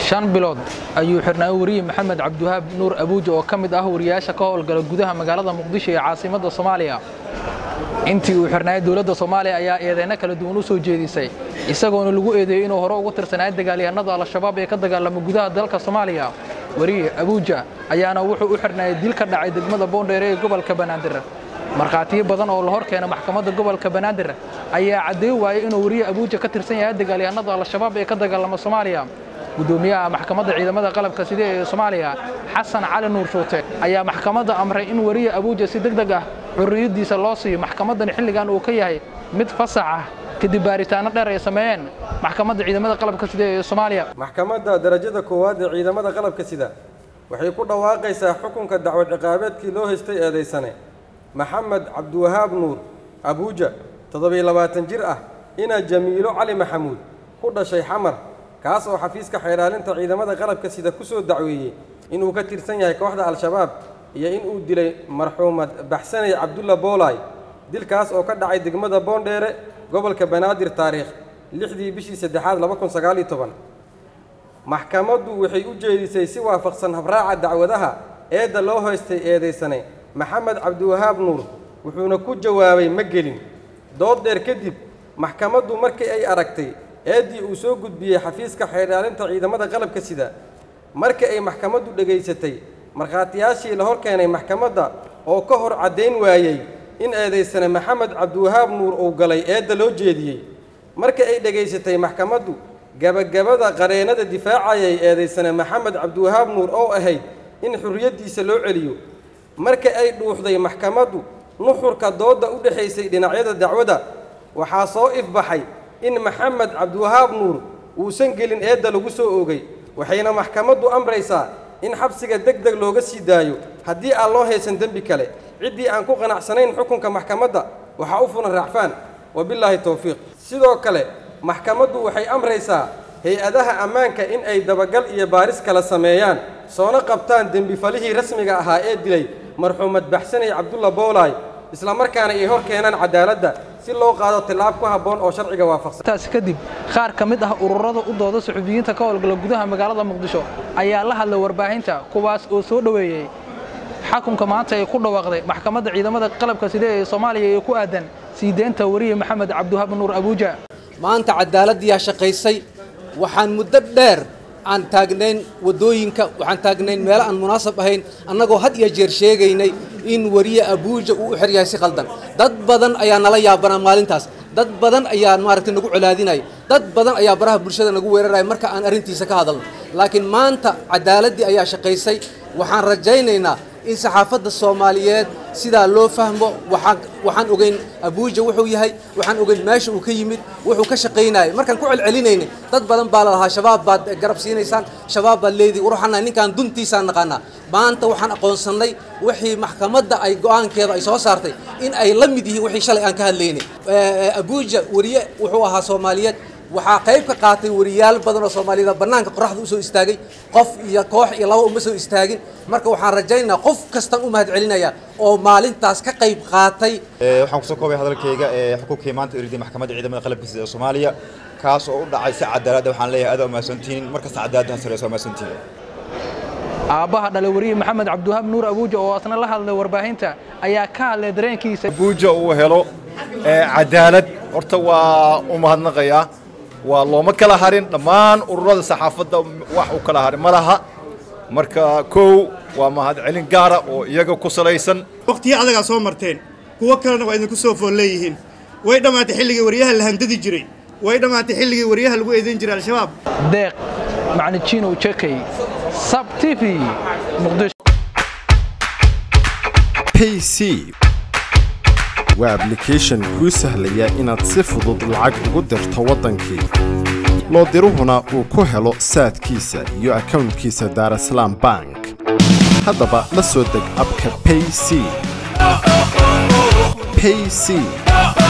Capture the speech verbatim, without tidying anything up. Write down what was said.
shan bilood ayuu xirnaa wariye Maxamed Cabdiwahaab Nuur Abuuja oo kamid ah wariyaasha ka howlgala gudaha magaalada Muqdisho ee caasimadda Soomaaliya. intii uu xirnaa dawladda Soomaaliya ayaa eedeena kala duwan u soo jeedisay isagoona lagu eedeeyay inuu hore ugu tirsanaa dagaalyahanada Al-Shabaab ee ka dagaalama gudaha dalka Soomaaliya. wariye Abuuja ayaana wuxuu u xirnaa dil ka dhacay degmada Boondheere ee gobolka Banaadir. markhaatiyo badan oo la hor keenay maxkamadda gobolka Banaadir ayaa cadeey waayay inuu wariye Abuuja ka tirsan yahay dagaalyahanada Al-Shabaab ee ka dagaalama Soomaaliya. gudoomiyaha maxkamadda ciidamada qalabka sida ee Soomaaliya Xasan Cali Nuur Shoote ayaa maxkamadda amray in wariye Abuuja si degdeg ah xurriyadiisa loo siiyo maxkamaddan xilligan uu ka yahay mid fasax ah kadib baaritaano dheer ay sameeyeen maxkamadda ciidamada qalabka sida ee Soomaaliya. maxkamadda darajada koowaad ee ciidamada qalabka sida waxay ku dhawaaqaysaa xukunka dacwad ciqaabeedkii loo haystay eedeysane Maxamed Cabdiwahaab Nuur Abuuja toddoba iyo labaatan jir ah ina Jamiilo Cali Maxamuud ku dhashay Xamar kaas oo xafiiska xeeraalinta ciidamada qalabka sida ku soo dacweeyay inuu ka tirsan yahay kooxda Al-Shabaab iyo in uu dilay marxuumad Baxsanay Cabdulla Boolay dilkaas oo ka dhacay degmada Boondheere gobolka Banaadir taariikh lixdii bishii saddexaad laba kun sagaal iyo toban. maxkamaddu waxay u jeedisay si waafaqsan habraaca dacwadaha eedda loo haystay eedeysanay Maxamed Cabdiwahaab Nuur wuxuuna ku jawaabay ma gelin. dood dheer kadib maxkamaddu markii ay aragtay eedii uu soo gudbiyay xafiiska xeeraalinta ciidamada qalabka sida markii ay maxkamaddu dhageysatay markhaatiyaashii la hor keenay maxkamadda oo ka hor cadeyn waayay in eedeysane Maxamed Cabdiwahaab Nuur uu galay eedda loo jeediyay markii ay dhageysatay maxkamaddu gabagabada qareenada difaacayay eedeysane Maxamed Cabdiwahaab Nuur oo ahayd in xurriyadiisa loo celiyo markii ay dhuuxday maxkamaddu nuxurka dooda u dhaxaysay dhinacyada dacwada waxaa soo ifbaxay in Maxamed Cabdiwahaab Nuur uusan gelin eedda lagu soo oogay waxayna maxkamaddu amraysaa in xabsiga degdeg looga sii daayo haddii aan loo haysan dambi kale ciddii aan ku qanacsanayn xukunka maxkamadda waxaa u fulan raacfaan wabilaahi tawfiiq. sidoo kale maxkamaddu waxay amraysaa hay-adaha ammaanka in ay dabagal iyo baaris kala sameeyaan soona qabtaan dembi falihii rasmiga ahaa ee dilay marxuumad Baxsanay Cabdulla Boolay isla markaana ay hor keenaan cadaaladda si loo qaado tilaab ku habboon oo sharciga waafaqsan. taas kadib qaar ka mid ah ururada u dooda suxufiyiinta ka howlgala gudaha magaalada Muqdisho ayaa la hadlay warbaahinta kuwaas oo soo dhaweeyay xukunka maanta ay ku dhawaaqday maxkamadda ciidamada qalabka sida ee Soomaaliya ee ku aadan siideenta wariye Maxamed Cabdiwahaab Nuur Abuuja. maanta cadaalad yaa shaqaysay waxaan muddo dheer aan taagnayn wadooyinka waxaan taagnayn meel aan munaasab ahayn annagoo had iyo jeer sheegaynay in wariye Abuuja uu u xiryahay si qaldan. dad badan ayaa nala yaabanaa maalintaas dad badan ayaa maaragtay nagu colaadinay dad badan ayaa baraha bulshada nagu weeraray marka aan arintiisa ka hadalno laakiin maanta cadaaladii ayaa shaqaysay waxaan rajaynaynaa in saxaafadda Soomaaliyeed sida loo fahmo waxaan waxaan ogeyn Abuuja wuxuu yahay waxaan ogeyn meesha uu ka yimid wuxuu ka shaqeynay markaan ku celcelinayna dad badan baa la lahaa shabaab baad garab siinaysaan shabaab baad leedii ruuxana ninkaan duntiisa naqana maanta waxaan aqoonsanay wixii maxkamadda ay go'aankeeda ay soo saartay in ay la mid yihiin wixii shalay aan ka hadlaynay. Abuuja wariye wuxuu ahaa Soomaaliyeed waxaa qayb ka qaatay wariyaal badan oo Soomaalida banaanka qoraxda u soo istaagay qof iyo koox iyo laba uma soo istaagin marka waxaan rajaynaynaa qof kasta u mahad celinaya oo maalintaas ka qayb qaatay. waxaan ku soo koobay hadalkayga ee xukunkii maanta iriday maxkamadda ciidamada qalabka sida Soomaaliya kaas oo u dhacay si cadaalad ah waxaan leeyahay aad u mahadsantiin markasta cadaaladda sareeyso mahadsantiin. aabaha dhalay wariye Maxamed Cabdiwahaab Nuur Abuuja oo asna la hadlay warbaahinta ayaa ka hadlay dareenkiisa. Abuuja uu helo cadaalad horta waa u mahadnaqayaa waa looma kala harin dhammaan ururada saxaafadda wax u kala harin malaha marka koow waa mahad celin gaara oo iyaga ku salaysan. waqtiyo adaga soo marteen kuwa kalena waa idinku soo fool leeyihiin way dhamaatay xilligii wariyaha la handadi jiray way dhamaatay xilligii wariyaha lagu eedeyn jiray Al-Shabaab. deeq macniciino checkay sab T V Muqdisho. Payc waa application kuu sahlaya inaad si fudud lacag ugu dirto wadankii loo diruhuna uu ku helo saadkiisa iyo accountkiisa Dar es Salaam Bank. haddaba la soo deg abka Payc. Payc